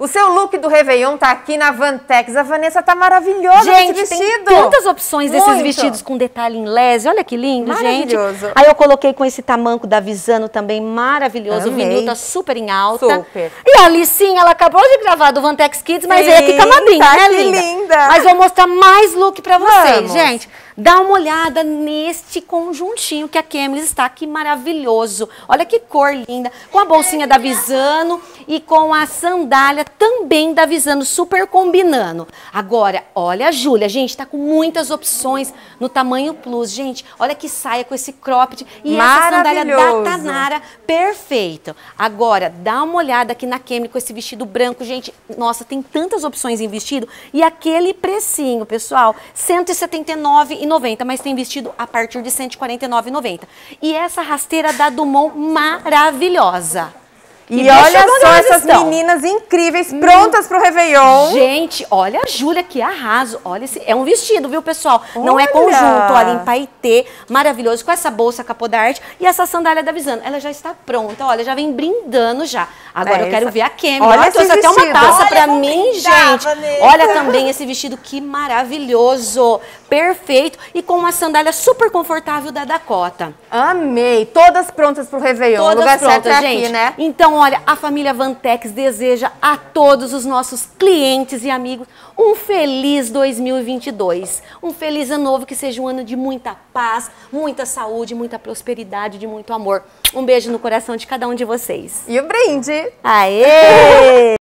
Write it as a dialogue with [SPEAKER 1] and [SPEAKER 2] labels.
[SPEAKER 1] O seu look do Réveillon tá aqui na Vantex. A Vanessa tá maravilhosa
[SPEAKER 2] gente,
[SPEAKER 1] nesse vestido.
[SPEAKER 2] Tem tantas opções desses vestidos com detalhe em lese. Olha que lindo, gente. Aí eu coloquei com esse tamanco da Visano também, maravilhoso.
[SPEAKER 1] Amei.
[SPEAKER 2] O vinil tá super em alta.
[SPEAKER 1] Super.
[SPEAKER 2] E a Alicinha, ela acabou de gravar do Vantex Kids, mas veio aqui com a madrinha,
[SPEAKER 1] tá
[SPEAKER 2] né,
[SPEAKER 1] linda?
[SPEAKER 2] linda? Mas vou mostrar mais look pra vocês,
[SPEAKER 1] Vamos.
[SPEAKER 2] gente. Dá uma olhada neste conjuntinho que a Camis está aqui, maravilhoso. Olha que cor linda, com a bolsinha da Visano e com a sandália também da Visano, super combinando. Agora, olha a Júlia, gente, tá com muitas opções no tamanho plus, gente. Olha que saia com esse cropped e essa sandália da Tanara, perfeito. Agora, dá uma olhada aqui na Camis com esse vestido branco, gente. Nossa, tem tantas opções em vestido e aquele precinho, pessoal, R$179,90, mas tem vestido a partir de R$149,90. E essa rasteira da Dumont maravilhosa.
[SPEAKER 1] E olha só essas meninas incríveis, prontas pro Réveillon.
[SPEAKER 2] Gente, olha a Júlia, que arraso. Olha, é um vestido, viu, pessoal? Não é conjunto, olha, em paetê, maravilhoso, com essa bolsa capodarte e essa sandália da Visano. Ela já está pronta, olha, já vem brindando já. Agora eu quero ver a Camis. Olha, trouxe até uma taça pra mim, gente. Olha também esse vestido, que maravilhoso. Perfeito. E com uma sandália super confortável da Dakota.
[SPEAKER 1] Amei. Todas prontas pro Réveillon.
[SPEAKER 2] Todas
[SPEAKER 1] o lugar
[SPEAKER 2] prontas,
[SPEAKER 1] certo é
[SPEAKER 2] gente.
[SPEAKER 1] aqui, né?
[SPEAKER 2] Então, olha, a família Vantex deseja a todos os nossos clientes e amigos um feliz 2022. Um feliz ano novo, que seja um ano de muita paz, muita saúde, muita prosperidade, de muito amor. Um beijo no coração de cada um de vocês.
[SPEAKER 1] E o brinde.
[SPEAKER 2] Aê!